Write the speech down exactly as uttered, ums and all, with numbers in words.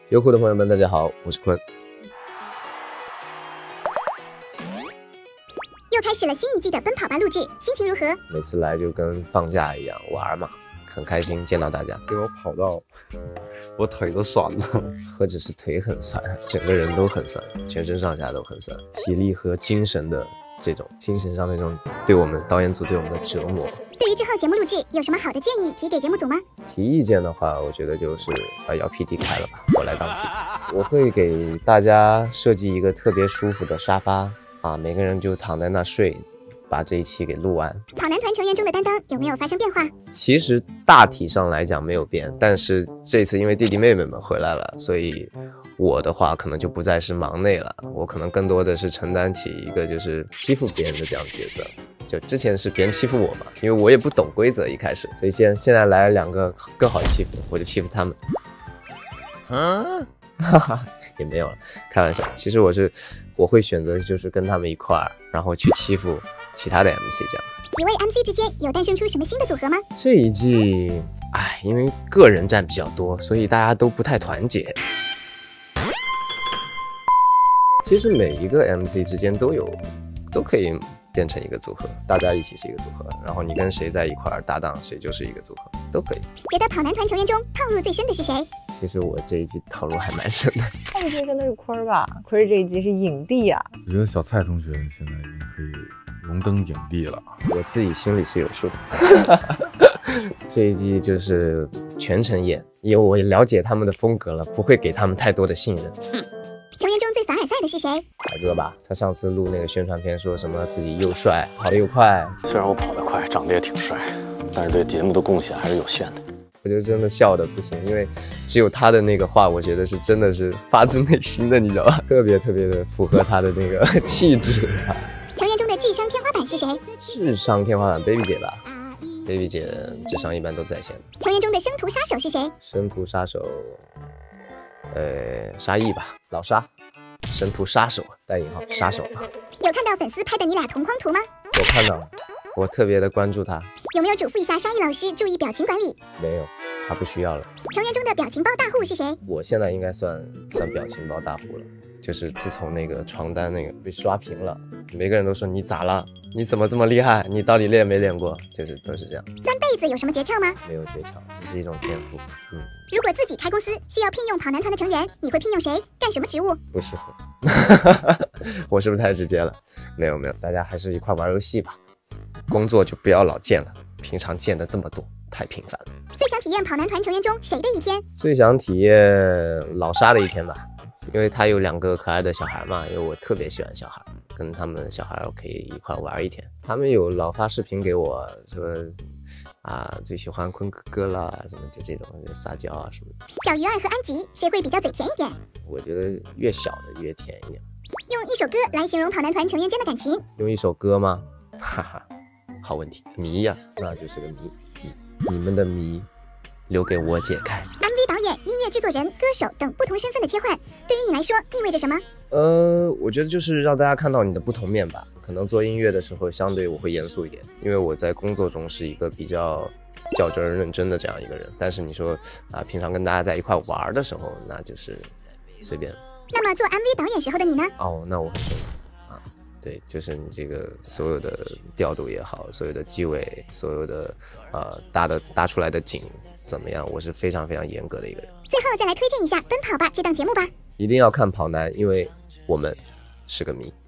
优酷的朋友们，大家好，我是坤。 又开始了新一季的《奔跑吧》录制，心情如何？ 每次来就跟放假一样玩嘛，很开心见到大家。 给我跑到我腿都酸了， 何止是腿很酸，整个人都很酸，全身上下都很酸，体力和精神的这种精神上的这种对我们导演组对我们的折磨。 对于之后节目录制有什么好的建议提给节目组吗？ 提意见的话，我觉得就是把姚 P D 开了吧，我来当 P D。我会给大家设计一个特别舒服的沙发啊，每个人就躺在那睡，把这一期给录完。 跑男团成员中的担当有没有发生变化？ 其实大体上来讲没有变，但是这次因为弟弟妹妹们回来了，所以我的话可能就不再是忙内了，我可能更多的是承担起一个就是欺负别人的这样的角色。就之前是别人欺负我嘛，因为我也不懂规则一开始，所以现现在来了两个更好欺负的，我就欺负他们。啊，哈哈，也没有了，开玩笑。其实我是我会选择就是跟他们一块儿，然后去欺负其他的 M C 这样子。 几位 M C 之间有诞生出什么新的组合吗？ 这一季，哎，因为个人战比较多，所以大家都不太团结。其实每一个 M C 之间都有，都可以变成一个组合，大家一起是一个组合，然后你跟谁在一块儿搭档，谁就是一个组合，都可以。 觉得跑男团成员中套路最深的是谁？ 其实我这一季套路还蛮深的。 套路最深的是坤儿吧？坤儿这一季是影帝呀、啊。 我觉得小蔡同学现在已经可以荣登影帝了。 我自己心里是有数的。这一季就是全程演，因为我了解他们的风格了，不会给他们太多的信任。 嗯成员中最凡尔赛的是谁？ 海哥吧，他上次录那个宣传片说什么自己又帅，跑得又快。 虽然我跑得快，长得也挺帅，但是对节目的贡献还是有限的。 我就真的笑得不行，因为只有他的那个话，我觉得是真的是发自内心的，你知道吧？特别特别的符合他的那个气质。 成员中的智商天花板是谁？ 智商天花板 ，baby 姐吧。baby 姐智商一般都在线的。 成员中的生徒杀手是谁？ 生徒杀手。呃，沙溢吧，老沙，生徒杀手，带引号，杀手。 有看到粉丝拍的你俩同框图吗？ 我看到了，我特别的关注他。 有没有嘱咐一下沙溢老师注意表情管理？ 没有，他不需要了。 成员中的表情包大户是谁？ 我现在应该算算表情包大户了，就是自从那个床单那个被刷屏了，每个人都说你咋了？你怎么这么厉害？你到底练没练过？就是都是这样。 钻被子有什么诀窍吗？ 没有诀窍，这是一种天赋。嗯。 如果自己开公司需要聘用跑男团的成员，你会聘用谁？干什么职务？ 不适合。我是不是太直接了？没有没有，大家还是一块玩游戏吧。工作就不要老见了，平常见的这么多，太频繁了。 最想体验跑男团成员中谁的一天？ 最想体验老沙的一天吧，因为他有两个可爱的小孩嘛，因为我特别喜欢小孩，跟他们小孩可以一块玩一天。他们有老发视频给我说。啊，最喜欢坤哥哥啦，什么就这种就撒娇啊什么的。 小鱼儿和安吉谁会比较嘴甜一点？ 我觉得越小的越甜一点。 用一首歌来形容跑男团成员间的感情？ 用一首歌吗？哈哈，好问题。谜呀、啊，那就是个谜。你们的谜留给我解开。 M V 导演、音乐制作人、歌手等不同身份的切换，对于你来说意味着什么？ 呃，我觉得就是让大家看到你的不同面吧。可能做音乐的时候，相对我会严肃一点，因为我在工作中是一个比较较真认真的这样一个人。但是你说啊，平常跟大家在一块玩的时候，那就是随便。 那么做 M V 导演时候的你呢？ 哦，那我很顺啊，对，就是你这个所有的调度也好，所有的机位，所有的呃搭的搭出来的景怎么样，我是非常非常严格的一个人。 最后再来推荐一下《奔跑吧》这档节目吧。 一定要看跑男，因为我们是个谜。